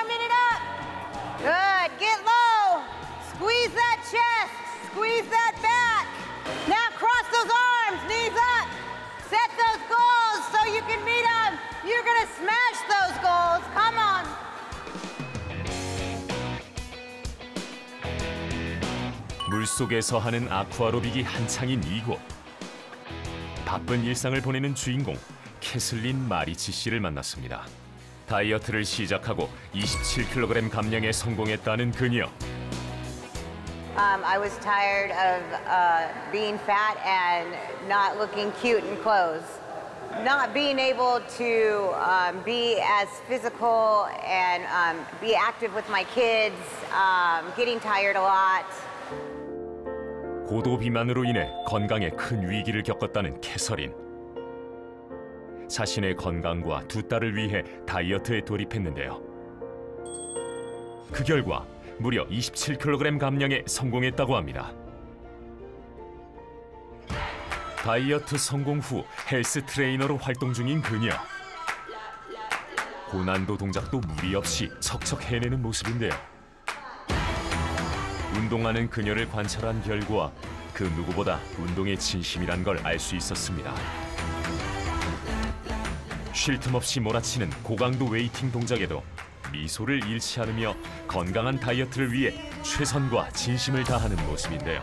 climbing it up. Good, get low. Squeeze that chest, squeeze that back. Now cross those arms, knees up. Set those goals so you can meet them. You're gonna smash those goals, come on. 물속에서 하는 아쿠아로빅이 한창인 이곳. 바쁜 일상을 보내는 주인공 캐슬린 마리치 씨를 만났습니다. 다이어트를 시작하고 27kg 감량에 성공했다는 그녀. I was tired of being fat and not looking cute in clothes. Not being able to be as physical and be active with my kids, getting tired a lot. 고도 비만으로 인해 건강에 큰 위기를 겪었다는 캐서린. 자신의 건강과 두 딸을 위해 다이어트에 돌입했는데요. 그 결과 무려 27kg 감량에 성공했다고 합니다. 다이어트 성공 후 헬스 트레이너로 활동 중인 그녀. 고난도 동작도 무리 없이 척척 해내는 모습인데요. 운동하는 그녀를 관찰한 결과 그 누구보다 운동에 진심이란 걸 알 수 있었습니다. 쉴 틈 없이 몰아치는 고강도 웨이팅 동작에도 미소를 잃지 않으며 건강한 다이어트를 위해 최선과 진심을 다하는 모습인데요.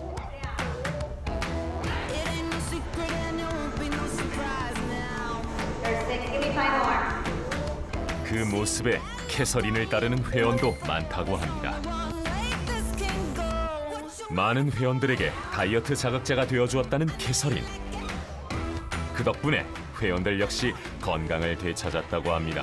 그 모습에 캐서린을 따르는 회원도 많다고 합니다. 많은 회원들에게 다이어트 자극제가 되어주었다는 캐서린. 그 덕분에 회원들 역시 건강을 되찾았다고 합니다.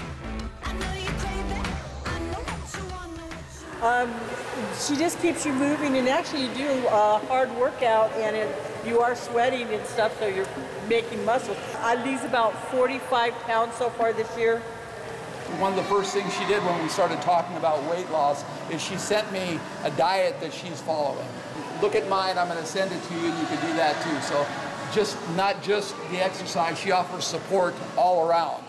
She just keeps you moving, and actually you do a hard workout, and you are sweating and stuff, so you're making muscle. I lose about 45 pounds so far this year. One of the first things she did when we started talking about weight loss is she sent me a diet that she's following. Look at mine, I'm going to send it to you, and you can do that too. So not just the exercise, she offers support all around.